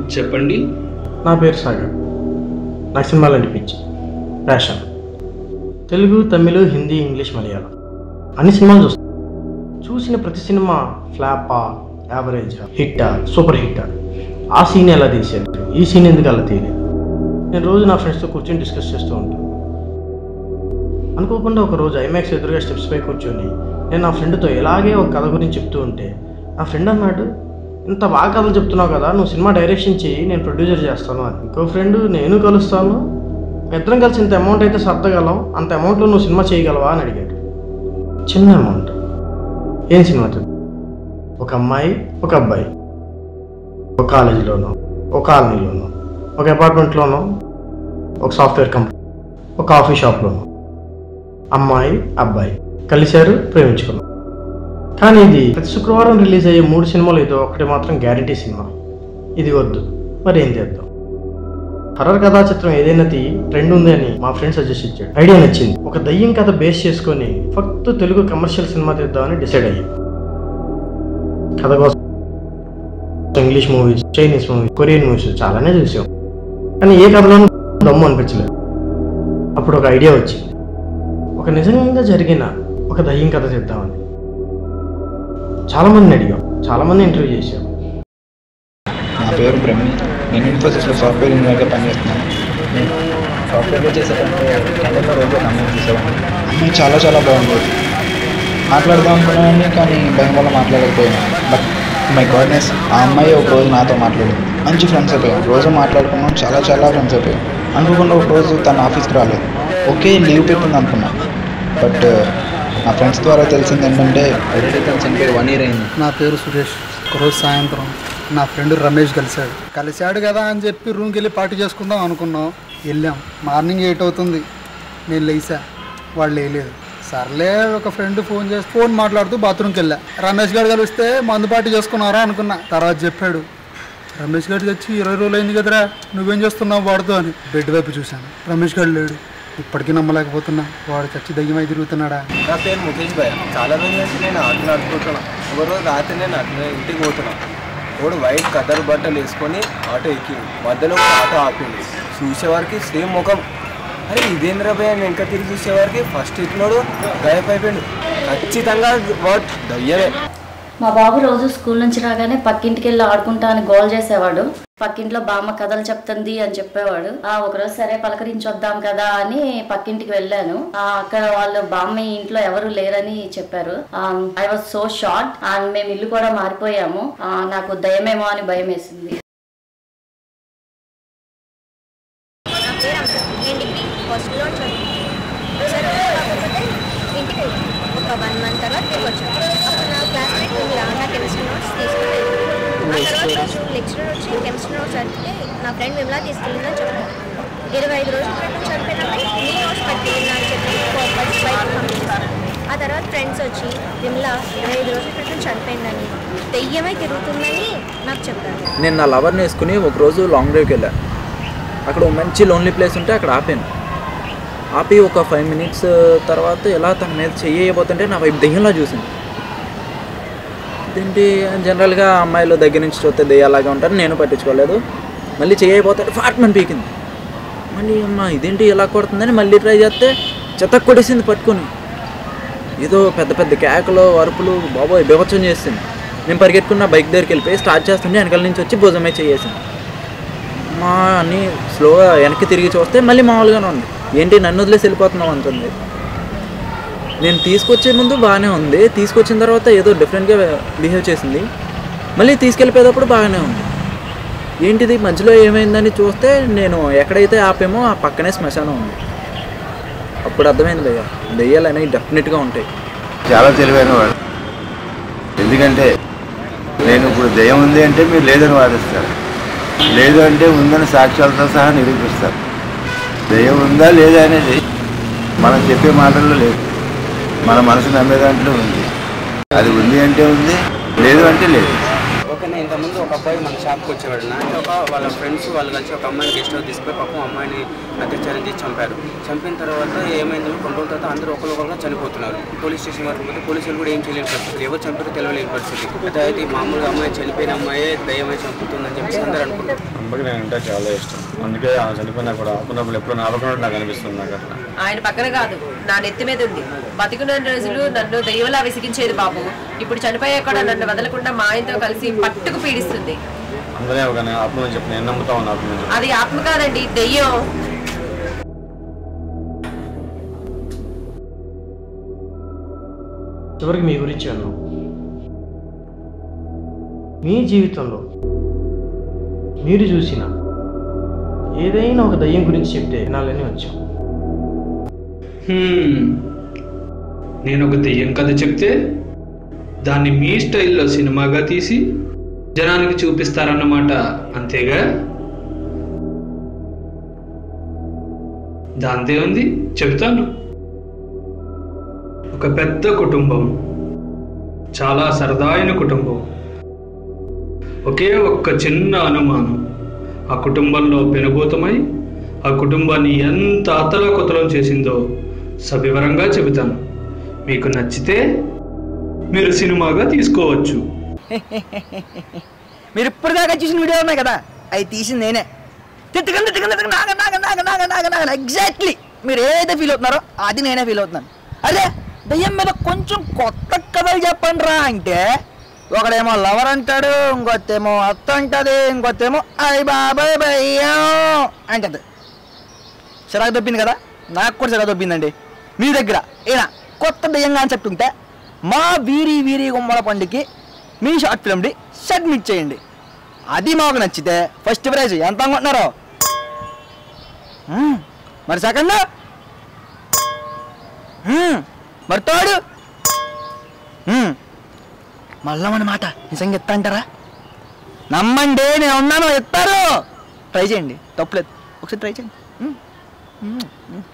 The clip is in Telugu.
చెప్పండి. నా పేరు సాగర్. నాకు సినిమాలు అంటే పిచ్చి, ప్యాషన్. తెలుగు, తమిళ, హిందీ, ఇంగ్లీష్, మలయాళం అన్ని సినిమాలు చూస్తాను. చూసిన ప్రతి సినిమా ఫ్లాపా, యావరేజ్, హిట్టా, సూపర్ హిట్టా, ఆ సీన్ ఎలా తీసారు, ఈ సీన్ ఎందుకు అలా తీయలేదు. నేను రోజు నా ఫ్రెండ్స్తో కూర్చొని డిస్కస్ చేస్తూ ఉంటాను. అనుకోకుండా ఒకరోజు ఐమాక్స్ ఎదురుగా స్టెప్స్ పై కూర్చొని నేను నా ఫ్రెండ్తో ఇలాగే ఒక కథ గురించి చెప్తూ ఉంటే నా ఫ్రెండ్ అన్నాడు, ఇంత బాగా కథలు చెప్తున్నావు కదా, నువ్వు సినిమా డైరెక్షన్ చేయి, నేను ప్రొడ్యూసర్ చేస్తాను అని. ఇంకో ఫ్రెండ్, నేను కలుస్తాను, ఇద్దరం కలిసి ఇంత అమౌంట్ అయితే సర్దగలం, అంత అమౌంట్లో నువ్వు సినిమా చేయగలవా అని అడిగాడు. చిన్న అమౌంట్, ఏం సినిమా? ఒక అమ్మాయి, ఒక అబ్బాయి, ఒక కాలేజీలోనో, ఒక కాలనీలోనో, ఒక అపార్ట్మెంట్లోనో, ఒక సాఫ్ట్వేర్ కంపెనీ, ఒక కాఫీ షాప్లోనో అమ్మాయి అబ్బాయి కలిశారు, ప్రేమించుకున్నారు. కానీ ఇది ప్రతి శుక్రవారం రిలీజ్ అయ్యే 3 సినిమాలు ఏదో ఒకటి మాత్రం గ్యారంటీ సినిమా. ఇది వద్దు, మరి ఏం చేద్దాం? హర్రర్ కథా చిత్రం ఏదైనా ట్రెండ్ ఉంది అని మా ఫ్రెండ్ సజెస్ట్ ఇచ్చాడు. ఐడియా నచ్చింది. ఒక దయ్యం కథ బేస్ చేసుకొని ఫక్త్ తెలుగు కమర్షియల్ సినిమా తీద్దామని డిసైడ్ అయ్యాం. కథ కోసం English movies, Chinese movies, Korean movies చాలానే చూసాం, కానీ ఏ కథలోనూ దమ్ము అనిపించలేదు. అప్పుడు ఒక ఐడియా వచ్చింది, ఒక నిజంగా జరిగిన ఒక దయ్యం కథ చేద్దామని. చాలామందిని అడిగాం, చాలామంది ఇంటర్వ్యూ చేశాం. నా పేరు ప్రవీణ్. నేను ఇన్ఫోసిస్లో సాఫ్ట్వేర్ ఇంజనీర్గా పనిచేస్తున్నాను. నేను సాఫ్ట్వేర్లో చేసేటంటే క్యాంటీన్లో రోజు అమ్మాయి చూసేవాడిని. అమ్మాయి చాలా చాలా బాగుండేది. మాట్లాడదాం అనుకున్నాను, కానీ భయం వల్ల మాట్లాడకపోయాను. బట్ మై గాడ్నెస్, ఆ అమ్మాయి ఒక రోజు నాతో మాట్లాడింది. మంచి ఫ్రెండ్స్ అయిపోయాం, రోజు మాట్లాడుకున్నాం, చాలా చాలా ఫ్రెండ్స్ అయిపోయాం. అనుకోకుండా ఒక రోజు తన ఆఫీస్కి రాలేదు. ఓకే, లీవ్ పెట్టింది అనుకున్నా. బట్ నా ఫ్రెండ్స్ ద్వారా తెలిసింది ఏంటంటే ఆల్రెడీ తను చనిపోయి 1 year అయింది. నా పేరు సురేష్. ఒకరోజు సాయంత్రం నా ఫ్రెండ్ రమేష్ కలిశాడు కదా అని చెప్పి రూమ్కి వెళ్ళి పార్టీ చేసుకుందాం అనుకున్నాం. వెళ్ళాం. మార్నింగ్ 8 అవుతుంది. నేను లేచా, వాళ్ళు లేలేదు. సర్లే, ఒక ఫ్రెండ్ ఫోన్ మాట్లాడుతూ బాత్రూమ్కి వెళ్ళా. రమేష్ గారు కలిస్తే మందు పార్టీ చేసుకున్నారా అనుకున్నా. తర్వాత చెప్పాడు, రమేష్ గారికి వచ్చి 20 రోజులు అయింది కదరా, నువ్వేం చేస్తున్నావు వాడుతో అని. బెడ్ వైపు చూశాను, రమేష్ గారు లేడు. ఇప్పటికీ నమ్మలేకపోతున్నా, వాడు చచ్చి దయ్యమై తిరుగుతున్నాడా. నా పేరు ముఖేష్ భయ్య. చాలా రోజుల నుంచి నేను ఆటలు ఆడుకుంటున్నాను. ఒకరోజు రాత్రి నేను ఇంటికి పోతున్నాను. వాడు వైట్ కదర్ బట్టలు వేసుకొని ఆటో ఎక్కి మధ్యలో ఆటో ఆపింది. చూసేవారికి సేమ్ ముఖం. అరే ఇదేంద్ర భయ్య అని ఇంకా తిరిగి చూసేవారికి ఫస్ట్ ఇట్లోడు గాయప్ అయిపోయాడు. ఖచ్చితంగా వాడు దయ్యమే. మా బాబు రోజు స్కూల్ నుంచి రాగానే పక్కింటికి వెళ్ళి ఆడుకుంటా అని గోల్ చేసేవాడు. పక్కింట్లో బామ్మ కథలు చెప్తుంది అని చెప్పేవాడు. ఒకరోజు సరే పలకరించొద్దాం కదా అని పక్కింటికి వెళ్ళాను. అక్కడ వాళ్ళు బామ్మ ఇంట్లో ఎవరు లేరని చెప్పారు. I was so short. And మేము ఇల్లు కూడా మారిపోయాము. నాకు దయ్యమేమో అని భయం వేసింది. ఒక 1 month తర్వాత తిరిగి వచ్చాను. అప్పుడు నా క్లాస్మేట్ నా కెమిస్ట్రీ నోట్స్ తీసుకుని ఆ తర్వాత లెక్చరర్ వచ్చి కెమిస్ట్రీ నోట్స్ అడిగితే నా ఫ్రెండ్ విమలా తీసుకెళ్ళిందని చెప్పాను. 25 రోజుల క్రితం చనిపోయినప్పుడు నీ నోట్స్ పట్టుకెళ్ళిందా అని చెప్పి బయటకు పంపిస్తాను. ఆ తర్వాత ఫ్రెండ్స్ వచ్చి విమలా 25 రోజుల క్రితం చనిపోయిందని, దెయ్యమై తిరుగుతుందని నాకు చెప్పారు. నేను నా లవర్ని వేసుకుని ఒకరోజు లాంగ్ డ్రైవ్కి వెళ్ళాను. అక్కడ మంచి లోన్లీ ప్లేస్ ఉంటే అక్కడ ఆపి ఒక 5 minutes తర్వాత ఎలా తన మీద చెయ్యబోతుంటే నా వైపు దెయ్యంలా చూసింది. ఇదేంటి, జనరల్గా అమ్మాయిలు దగ్గర నుంచి చూస్తే దెయ్యాలాగా ఉంటారు, నేను పట్టించుకోలేదు. మళ్ళీ చెయ్యబోతుంటే ఫాట్మని పీకింది. మళ్ళీ అమ్మ ఇదేంటి ఎలా కొడుతుందని మళ్ళీ ట్రై చేస్తే చెత్తకు కొట్టేసింది పట్టుకొని. ఏదో పెద్ద పెద్ద కేకలు, అరుపులు, బాబోయ్ బీభత్సం చేసింది. నేను పరిగెట్టుకున్న బైక్ దగ్గరికి వెళ్ళిపోయి స్టార్ట్ చేస్తుంటే వెనకాల నుంచి వచ్చి భుజమే చేసింది. మా అన్నీ స్లోగా వెనక్కి తిరిగి చూస్తే మళ్ళీ మామూలుగానే ఉంది. ఏంటి నన్ను వదిలేసి వెళ్ళిపోతున్నావు అంటుంది. నేను తీసుకొచ్చే ముందు బాగానే ఉంది, తీసుకొచ్చిన తర్వాత ఏదో డిఫరెంట్గా బిహేవ్ చేసింది. మళ్ళీ తీసుకెళ్ళిపోయేటప్పుడు బాగానే ఉంది. ఏంటిది మధ్యలో ఏమైందని చూస్తే నేను ఎక్కడైతే ఆపేమో ఆ పక్కనే శ్మశానం ఉంది. అప్పుడు అర్థమైంది భయ్య, దెయ్యాలు అనేవి డెఫినెట్గా ఉంటాయి. చాలా తెలివైన వాడు. ఎందుకంటే నేను ఇప్పుడు దెయ్యం ఉంది అంటే మీరు లేదని వాదిస్తారు, లేదు అంటే ఉందని సాక్ష్యాలతో సహా నిరూపిస్తారు. దెయ్యం ఉందా లేదా అనేది మనం చెప్పే మాటల్లో లేదు, మన మనసు నమ్మే దాంట్లో ఉంది. అది ఉంది అంటే ఉంది, లేదు అంటే లేదు. ఓకే, నేను ఇంతకుముందు ఒక అబ్బాయి మన షాప్కి వచ్చేవాడు అంటే వాళ్ళ ఫ్రెండ్స్ వాళ్ళు కలిసి ఒక అమ్మాయిని గెస్ట్ హౌస్ తీసుకుపోయి పాపం అమ్మాయిని అత్యాచారం చేసి చంపారు. చంపిన తర్వాత ఏమైంది కొన్ని రోజుల తర్వాత అందరూ ఒకరికొకరుగా చనిపోతున్నారు. పోలీస్ స్టేషన్ వరకు పోతే పోలీసులు కూడా ఏం చేయలేని పరిస్థితి, ఎవరు చంపారో తెలియలేని పరిస్థితి. అయితే మామూలుగా అమ్మాయి చనిపోయిన అమ్మాయే దయ్యమై చంపుతుందని చెప్పి అందరూ అనుకుంటారు. అమ్మకి నేను అంటే చాలా ఇష్టం, అందుకే ఆమె చనిపోయినా కూడా ఆపునప్పుడు ఎప్పుడు నాపకున్నట్టు నాకు అనిపిస్తుంది. నాకు అట్లా ఆయన పక్కన కాదు, నా నెత్తి మీద ఉంది. బతికున్న రోజులు నన్ను దయ్యంలా విసిగించేది బాబు. ఇప్పుడు చనిపోయా కూడా నన్ను వదలకుండా మా ఆయనతో కలిసి పట్టుకు పీడిస్తుంది. అందరే ఆత్మ అని చెప్పి నేను నమ్ముతా ఉన్నా. అది ఆత్మ కాదండి, దెయ్యం. చివరికి మీ గురించి అన్నాం. మీ జీవితంలో మీరు చూసిన ఏదైనా ఒక దయ్యం గురించి చెప్తే వినాలని వచ్చాం. నేను ఒక దెయ్యం కథ చెప్తే దాన్ని మీ స్టైల్లో సినిమాగా తీసి జనానికి చూపిస్తారన్నమాట, అంతేగా? దాంతే ఉంది, చెప్తాను. ఒక పెద్ద కుటుంబం, చాలా సరదాయిన కుటుంబం. ఒకే ఒక్క చిన్న అనుమానం ఆ కుటుంబంలో పెనుభూతమై ఆ కుటుంబాన్ని ఎంత అతలాకుతలం చేసిందో సవివరంగా చెబుతాను. మీకు నచ్చితే మీరు సినిమాగా తీసుకోవచ్చు. మీరు ఇప్పుడు దాకా చూసిన వీడియో ఉన్నాయి కదా, అవి తీసింది నేనే. ఎగ్జాక్ట్లీ మీరు ఏదైతే ఫీల్ అవుతున్నారో అది నేనే ఫీల్ అవుతున్నాను. అదే దయ్యం మీద కొంచెం కొత్త కథలు చెప్పండి రా అంటే ఒకడేమో లవర్ అంటాడు, ఇంకొత్తేమో అత్త అంటది, ఇంకొత్తేమో అయ్య బాబాయ్ భయ్యం అంటది. చిరాకు దొబ్బింది కదా, నాకు కూడా చిరాకు దొబ్బిందండి. మీ దగ్గర ఏనా కొత్త దయ్యంగా అని చెప్తుంటే మా వీరి వీరి గుమ్మల పండుగకి మీ షార్ట్ ఫిల్మ్ని సబ్మిట్ చేయండి. అది మాకు నచ్చితే ఫస్ట్ ప్రైజ్ ఎంత అనుకుంటున్నారో, మరి సెకండ్, మరి థర్డ్, మళ్ళా మన మాట నిజంగా ఎత్తా అంటారా? నమ్మండి, నేను ఉన్నాను, ఎత్తారు. ట్రై చేయండి, తప్పులేదు, ఒకసారి ట్రై చేయండి.